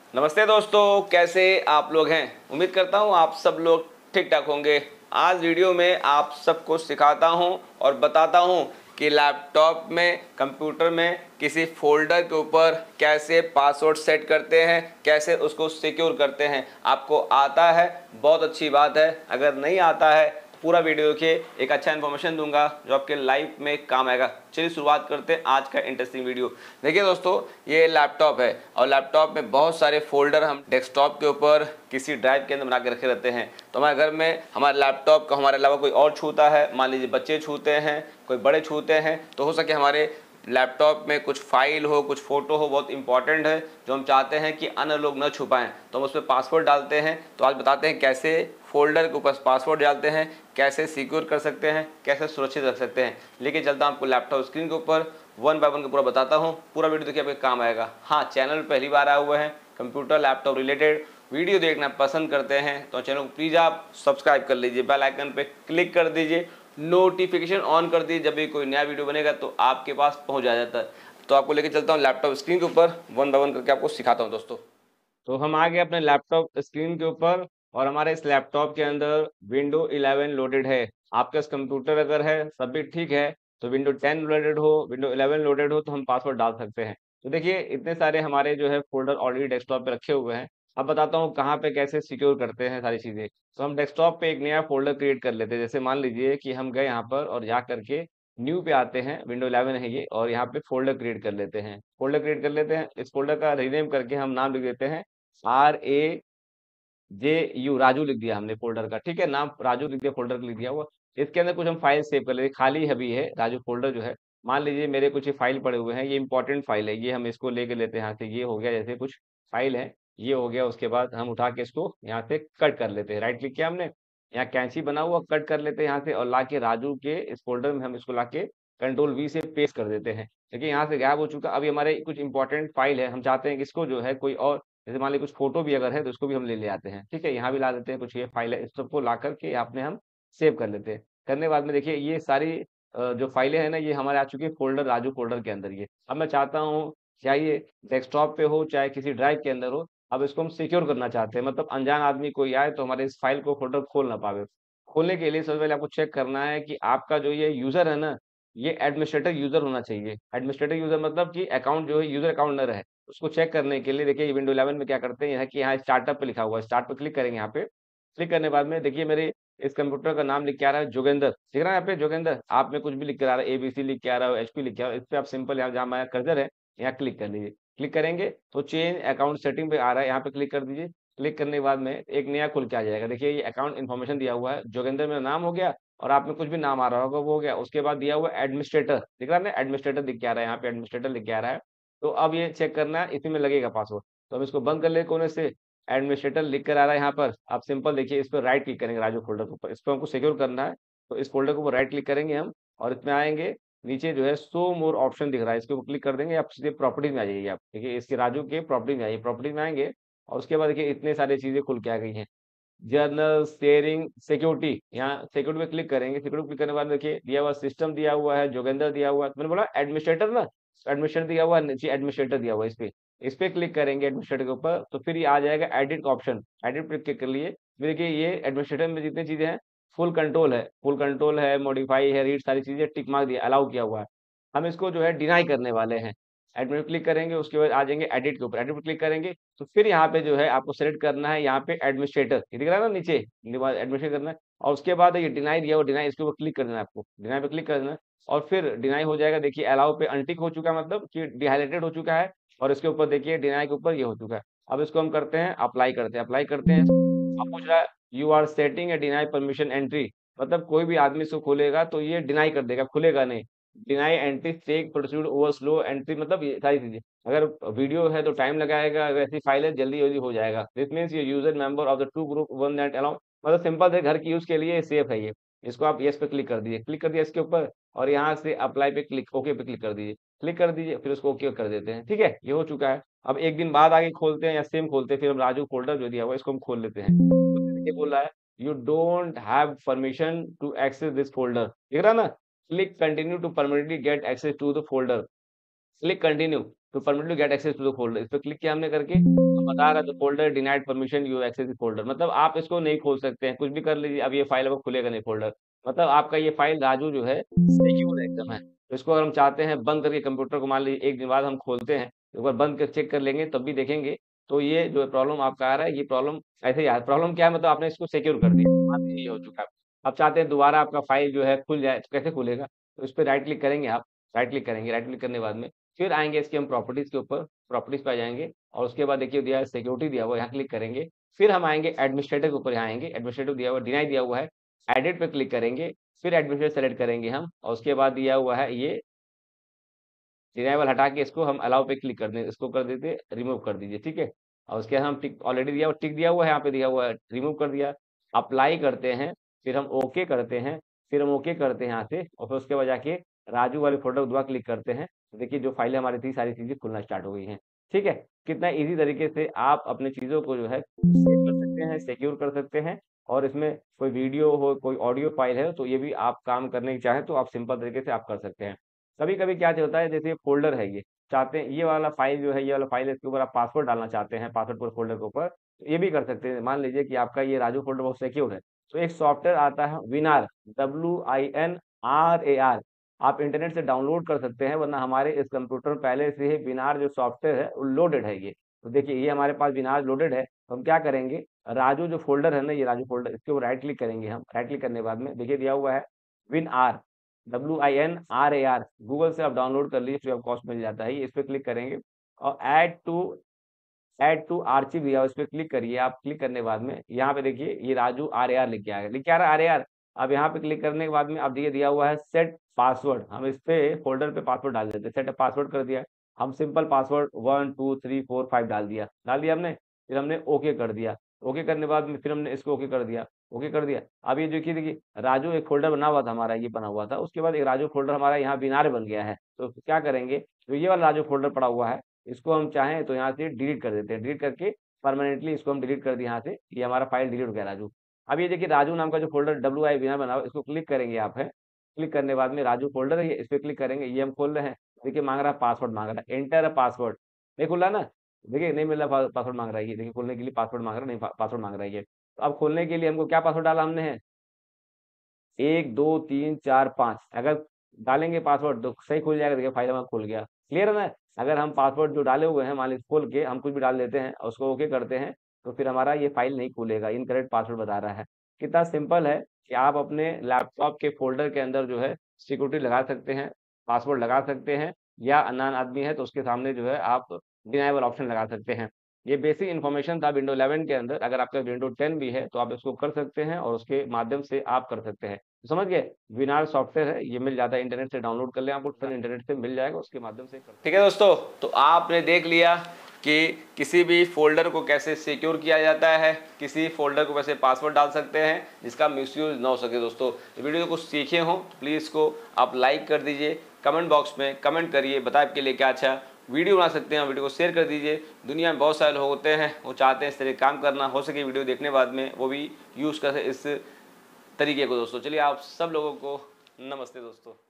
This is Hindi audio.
नमस्ते दोस्तों, कैसे आप लोग हैं। उम्मीद करता हूं आप सब लोग ठीक ठाक होंगे। आज वीडियो में आप सबको सिखाता हूं और बताता हूं कि लैपटॉप में, कंप्यूटर में किसी फोल्डर के ऊपर कैसे पासवर्ड सेट करते हैं, कैसे उसको सिक्योर करते हैं। आपको आता है, बहुत अच्छी बात है। अगर नहीं आता है पूरा वीडियो देखिए, एक अच्छा इन्फॉर्मेशन दूंगा जो आपके लाइफ में काम आएगा। चलिए शुरुआत करते हैं आज का इंटरेस्टिंग वीडियो। देखिए दोस्तों, ये लैपटॉप है और लैपटॉप में बहुत सारे फोल्डर हम डेस्कटॉप के ऊपर किसी ड्राइव के अंदर बना के रखे रहते हैं। तो हमारे घर में हमारे लैपटॉप को हमारे अलावा कोई और छूता है, मान लीजिए बच्चे छूते हैं, कोई बड़े छूते हैं, तो हो सके हमारे लैपटॉप में कुछ फाइल हो, कुछ फोटो हो, बहुत इंपॉर्टेंट है जो हम चाहते हैं कि अन्य लोग न छुपाएं, तो हम उस पर पासवर्ड डालते हैं। तो आज बताते हैं कैसे फोल्डर के ऊपर पासवर्ड डालते हैं, कैसे सिक्योर कर सकते हैं, कैसे सुरक्षित रख सकते हैं। लेके चलता हूं आपको लैपटॉप स्क्रीन के ऊपर, वन बाय वन का पूरा बताता हूं। पूरा वीडियो देखिए, आपके काम आएगा। हाँ, चैनल पहली बार आए हुए हैं, कंप्यूटर लैपटॉप रिलेटेड वीडियो देखना पसंद करते हैं तो चैनल को प्लीज़ आप सब्सक्राइब कर लीजिए, बेल आइकन पे क्लिक कर दीजिए, नोटिफिकेशन ऑन कर दीजिए। जब भी कोई नया वीडियो बनेगा तो आपके पास पहुंच जाता है। तो आपको लेके चलता हूं लैपटॉप स्क्रीन के ऊपर, वन बाय वन करके आपको सिखाता हूं दोस्तों। तो हम आ गए अपने लैपटॉप स्क्रीन के ऊपर और हमारे इस लैपटॉप के अंदर विंडो 11 लोडेड है। आपका इस कंप्यूटर अगर है, सब भी ठीक है, तो विंडो 10 लोडेड हो, विंडो 11 लोडेड हो, तो हम पासवर्ड डाल सकते हैं। तो देखिए, इतने सारे हमारे जो है फोल्डर ऑलरेडी डेस्कटॉप पे रखे हुए हैं। अब बताता हूँ कहाँ पे कैसे सिक्योर करते हैं सारी चीज़ें। तो हम डेस्कटॉप पे एक नया फोल्डर क्रिएट कर लेते हैं। जैसे मान लीजिए कि हम गए यहाँ पर और जा करके न्यू पे आते हैं, विंडो 11 है ये, और यहाँ पे फोल्डर क्रिएट कर लेते हैं। फोल्डर क्रिएट कर लेते हैं, इस फोल्डर का रीनेम करके हम नाम लिख देते हैं RAJU, राजू लिख दिया हमने फोल्डर का। ठीक है, नाम राजू लिख दिया, फोल्डर लिख दिया हुआ। इसके अंदर कुछ हम फाइल सेव कर लेते, खाली अभी है राजू फोल्डर जो है। मान लीजिए मेरे कुछ फाइल पड़े हुए हैं, ये इंपॉर्टेंट फाइल है, ये हम इसको लेके लेते हैं यहाँ से। ये हो गया, जैसे कुछ फाइल है, ये हो गया। उसके बाद हम उठा के इसको यहाँ से कट कर लेते हैं। राइट क्लिक किया हमने, यहाँ कैंची बना हुआ, कट कर लेते हैं यहाँ से, और ला के राजू के इस फोल्डर में हम इसको ला के कंट्रोल V से पेस्ट कर देते हैं। देखिए यहाँ से गायब हो चुका। अभी हमारे कुछ इंपॉर्टेंट फाइल है, हम चाहते हैं कि इसको जो है कोई और, जैसे मान लीजिए कुछ फोटो भी अगर है तो उसको भी हम ले आते हैं। ठीक है, यहाँ भी ला देते हैं, कुछ ये फाइल है, इस सबको ला करके आपने हम सेव कर लेते हैं। करने के बाद में देखिए ये सारी जो फाइलें हैं ना, ये हमारे आ चुकी है फोल्डर, राजू फोल्डर के अंदर। ये अब मैं चाहता हूँ, चाहे ये डेस्कटॉप पे हो चाहे किसी ड्राइव के अंदर हो, अब इसको हम सिक्योर करना चाहते हैं। मतलब अनजान आदमी कोई आए तो हमारे इस फाइल को, फोल्डर खोल ना पावे। खोलने के लिए सबसे पहले आपको चेक करना है कि आपका जो ये यूजर है ना, ये एडमिनिस्ट्रेटर यूजर होना चाहिए। एडमिनिस्ट्रेटर यूजर मतलब कि अकाउंट जो है, यूजर अकाउंट न रहे। उसको चेक करने के लिए देखिए विंडो 11 में क्या करते हैं, यहाँ कि यहाँ स्टार्टअप पे लिखा हुआ है, स्टार्ट पे क्लिक करेंगे। यहाँ पे क्लिक करने के बाद में देखिए मेरे इस कंप्यूटर का नाम लिख के आ रहा है जोगेंद्र, दिख रहा है यहाँ पे जोगेंद्र। आप में कुछ भी लिख के आ रहा है, ABC लिख के आ रहा है, HP लिख के आ रहा है। इस पे आप सिंपल यहाँ जहाँ हमारा कर्सर है, यहाँ क्लिक कर लीजिए। क्लिक करेंगे तो चेंज अकाउंट सेटिंग पे आ रहा है, यहाँ पे क्लिक कर दीजिए। क्लिक करने के बाद में एक नया खुल के आ जाएगा। देखिए ये अकाउंट इन्फॉर्मेशन दिया हुआ है, जोगेंद्र मेरा नाम हो गया, और आप में कुछ भी नाम आ रहा होगा वो हो गया। उसके बाद दिया हुआ एडमिनिस्ट्रेटर, दिख रहा है ना, एडमिनिस्ट्रेटर दिख के आ रहा है, यहाँ पे एडमिनिस्ट्रेटर लिख के आ रहा है। तो अब ये चेक करना है, इसी में लगेगा पासवर्ड। तो हम इसको बंद कर ले कोने से, एडमिनिस्ट्रेटर लिख कर आ रहा है यहाँ पर। आप सिंपल देखिए इस पर राइट क्लिक करेंगे, राजू फोल्डर के ऊपर, इसको हमको सिक्योर करना है। तो इस फोल्डर के ऊपर राइट क्लिक करेंगे हम, और इसमें आएंगे, नीचे जो है शो मोर ऑप्शन दिख रहा है, इसके ऊपर क्लिक कर देंगे। आप सीधे प्रॉपर्टीज में आ जाइए। आप देखिए इसके राजू के प्रॉपर्टी में आइए, प्रॉपर्टीज में आएंगे, और उसके बाद देखिए इतने सारी चीजें खुल के आ गई हैं। जर्नल शेयरिंग सिक्योरिटी, यहाँ सिक्योरिटी पे क्लिक करेंगे। सिक्योरिटी क्लिक करने के बाद देखिए दिया हुआ सिस्टम दिया हुआ है, जोगेंद्र दिया हुआ है, मैंने बोला एडमिनिस्ट्रेटर ना, एडमिनिस्ट्रेटर दिया हुआ है नीचे, एडमिनिस्ट्रेटर दिया हुआ है। इस पे क्लिक करेंगे एडमिनिस्ट्रेटर के ऊपर, तो फिर ये आ जाएगा एडिट का ऑप्शन। एडिट पे क्लिक कर लिए, फिर देखिए ये एडमिनिस्ट्रेटर में जितनी चीजें हैं, फुल कंट्रोल है, फुल कंट्रोल है, मॉडिफाई है, रीड, सारी चीजें टिक मार्क दिया, अलाउ किया हुआ है। हम इसको जो है डिनाई करने वाले हैं। एडमिट क्लिक करेंगे, उसके बाद आ जाएंगे एडिट के ऊपर, एडिट पे क्लिक करेंगे। तो फिर यहाँ पे जो है आपको सेलेक्ट करना है, यहाँ पे एडमिनिस्ट्रेटर, ये दिख रहा है ना नीचे, एडमिनिस्ट्रेटर करना है। और उसके बाद ये डिनाई दिया, वो डिनाई, इसके ऊपर क्लिक कर देना है आपको, डिनाई पे क्लिक कर देना है। और फिर डिनाई हो जाएगा। देखिए अलाउ पे अनटिक हो चुका है, मतलब कि डिहाइलाइटेड हो चुका है, और इसके ऊपर देखिए डिनाई के ऊपर ये हो चुका है। अब इसको हम करते हैं अप्लाई, करते हैं अप्लाई करते हैं। अब पूछ रहा है you are setting a deny permission entry, मतलब कोई भी आदमी इसको खोलेगा तो ये डिनाई कर देगा, खुलेगा नहीं। Deny entry take proceed over slow entry, मतलब ये सारी चीजें। अगर वीडियो है तो टाइम लगाएगा, अगर ऐसी फाइल है जल्दी जल्दी हो जाएगा। दिस मीन्स ये user member of the two group one that allow, मतलब सिंपल है, घर की यूज के लिए सेफ है ये। इसको आप यस पे क्लिक कर दीजिए, क्लिक कर दिया इसके ऊपर, और यहाँ से अप्लाई पे क्लिक, ओके पे क्लिक कर दीजिए, क्लिक कर दीजिए, फिर उसको ओके कर देते हैं। ठीक है, ये हो चुका है। अब एक दिन बाद आगे खोलते हैं या सेम खोलते हैं, फिर हम राजू फोल्डर जो दिया हुआ है इसको हम खोल लेते हैं। तो ये बोल रहा है you don't have permission to access this folder, दिख रहा है ना, click continue to permanently get access to the folder. Click continue to permit get access to the folder, इस पे क्लिक किया हमने करके, तो बता रहा है the folder denied permission you access the folder, मतलब आप इसको नहीं खोल सकते हैं, कुछ भी कर लीजिए, अब ये फाइल आपको खुलेगा नहीं फोल्डर, मतलब आपका ये फाइल राजू जो है सिक्योर एकदम है। तो इसको अगर हम चाहते हैं बंद करके कंप्यूटर को मान लीजिए 1 दिन बाद हम खोलते हैं, एक बार बंद कर चेक कर लेंगे तब भी देखेंगे, तो ये जो प्रॉब्लम आपका आ रहा है, ये प्रॉब्लम ऐसे ही आ प्रॉब्लम क्या है, मतलब आपने इसको सिक्योर कर दिया, मान लीजिए ये हो चुका है। अब चाहते हैं दोबारा आपका फाइल जो है खुल जाए, तो कैसे खुलेगा? तो इस पे राइट क्लिक करेंगे आप, राइट क्लिक करेंगे, राइट क्लिक करने के बाद में फिर आएँगे इसके हम प्रॉपर्टीज़ के ऊपर, प्रॉपर्टीज़ पे आ जाएँगे और उसके बाद देखिए दिया है सिक्योरिटी दिया हुआ है, यहाँ क्लिक करेंगे। फिर हम आएँगे एडमिनिस्ट्रेटर के ऊपर, यहाँ आएँगे, एडमिनिस्ट्रेटिव दिया हुआ है, डिनाई दिया हुआ है, एडिट पे क्लिक करेंगे, फिर एडमिनिस्ट्रेटर सेलेक्ट करेंगे हम और उसके बाद दिया हुआ है ये डिनाएबल हटा के इसको हम अलाउ पे क्लिक कर दें, इसको कर देते रिमूव कर दीजिए, ठीक है? और उसके बाद हम टिक ऑलरेडी दिया हुआ टिक दिया हुआ है, यहाँ पे दिया हुआ है, रिमूव कर दिया। अप्लाई करते हैं, फिर हम ओके करते हैं, फिर हम ओके करते हैं यहाँ से और फिर उसके बाद जाके राजू वाले फ़ोल्डर को दोबारा क्लिक करते हैं। तो देखिए जो फाइलें हमारी थी, सारी चीज़ें खुलना स्टार्ट हो गई हैं, ठीक है? कितना ईज़ी तरीके से आप अपनी चीज़ों को जो है सेव कर सकते हैं, सिक्योर कर सकते हैं और इसमें कोई वीडियो हो, कोई ऑडियो फाइल है, तो ये भी आप काम करने की चाहें तो आप सिंपल तरीके से आप कर सकते हैं। कभी-कभी क्या होता है जैसे ये फ़ोल्डर है ये, चाहते हैं ये वाला फ़ाइल जो है, ये वाला फ़ाइल है इसके ऊपर आप पासवर्ड डालना चाहते हैं, पासवर्ड पूरे फ़ोल्डर के ऊपर, तो ये भी कर सकते हैं। मान लीजिए कि आपका ये राजू फ़ोल्डर बहुत सिक्योर है, तो एक सॉफ्टवेयर आता है विनार, WINRAR, आप इंटरनेट से डाउनलोड कर सकते हैं, वरना हमारे इस कंप्यूटर में पहले से ही विनार जो सॉफ्टवेयर है, वो लोडेड है ये। तो देखिए ये हमारे पास विनार लोडेड है, तो हम क्या करेंगे, राजू जो फ़ोल्डर है ना, ये राजू फ़ोल्डर, इसके ऊपर राइट क्लिक करेंगे हम, राइट क्लिक करने के बाद में देखिए दिया हुआ है विनआर, WINRAR, गूगल से आप डाउनलोड कर लीजिए, फ्री ऑफ कॉस्ट मिल जाता है ये, इस पे क्लिक करेंगे और ऐड टू आर्चिव दिया हुआ, इस पे क्लिक करिए आप, क्लिक करने के बाद में यहाँ पे देखिए ये राजू RAR लिख के आएगा, लिख के आ रहा है RAR। अब यहाँ पे क्लिक करने के बाद में अब ये दिया हुआ है सेट पासवर्ड, हम इस पे फ़ोल्डर पे पासवर्ड डाल देते हैं, सेट पासवर्ड कर दिया। हम सिंपल पासवर्ड 1 2 3 4 5 डाल दिया हमने, फिर हमने ओके कर दिया। ओके करने के बाद में फिर हमने इसको ओके कर दिया, ओके कर दिया। अब ये देखिए राजू एक फ़ोल्डर बना हुआ था हमारा, ये बना हुआ था, उसके बाद एक राजू फ़ोल्डर हमारा यहाँ बिनार बन गया है। तो क्या करेंगे, जो ये वाला राजू फ़ोल्डर पड़ा हुआ है, इसको हम चाहें तो यहाँ से डिलीट कर देते हैं, डिलीट करके परमानेंटली इसको हम डिलीट कर दिए यहाँ से, ये हमारा फाइल डिलीट हो गया राजू। अब ये देखिए राजू नाम का जो फ़ोल्डर WI बिना बना हुआ है, इसको क्लिक करेंगे आप है, क्लिक करने के बाद में राजू फ़ोल्डर है ये, इस पे क्लिक करेंगे, ये हम खोल रहे हैं। देखिए माँग रहा है पासवर्ड माँग रहा है, एंटर अ पासवर्ड, नहीं खुल रहा ना? देखिए नहीं मिल रहा, पासवर्ड माँग रहा है ये, देखिए खोलने के लिए पासवर्ड माँग रहा है, नहीं पासवर्ड माँग रहा है ये। तो अब खोलने के लिए हमको क्या पासवर्ड डाला हमने है? 1 2 3 4 5, अगर डालेंगे पासवर्ड तो सही खुल जाएगा, देखिए फाइल हमारा खुल गया। क्लियर है ना? अगर हम पासवर्ड जो डाले हुए हैं मान लीजिए खोल के हम कुछ भी डाल देते हैं और उसको ओके करते हैं, तो फिर हमारा ये फाइल नहीं खुलेगा, इनकरेक्ट पासवर्ड बता रहा है। कितना सिंपल है कि आप अपने लैपटॉप के फ़ोल्डर के अंदर जो है सिक्योरिटी लगा सकते हैं, पासवर्ड लगा सकते हैं या अननोन आदमी है तो उसके सामने जो है आप डिनायबल ऑप्शन लगा सकते हैं। ये बेसिक इन्फॉर्मेशन था विंडो 11 के अंदर, अगर आपका विंडो 10 भी है तो आप इसको कर सकते हैं और उसके माध्यम से आप कर सकते हैं। समझ गए? विनार सॉफ्टवेयर है, ये मिल जाता है इंटरनेट से, डाउनलोड कर लें, आपको तुरंत इंटरनेट से मिल जाएगा, उसके माध्यम से कर, ठीक है दोस्तों। तो आपने देख लिया कि किसी भी फ़ोल्डर को कैसे सिक्योर किया जाता है, किसी फ़ोल्डर को कैसे पासवर्ड डाल सकते हैं जिसका मिसयूज़ ना हो सके। दोस्तों वीडियो को सीखे हों तो प्लीज़ इसको आप लाइक कर दीजिए, कमेंट बॉक्स में कमेंट करिए, बताए आपके लिए क्या अच्छा वीडियो बना सकते हैं, वीडियो को शेयर कर दीजिए। दुनिया में बहुत सारे लोग होते हैं वो चाहते हैं इस तरह काम करना, हो सके वीडियो देखने बाद में वो भी यूज़ कर इस तरीके को। दोस्तों चलिए आप सब लोगों को नमस्ते दोस्तों।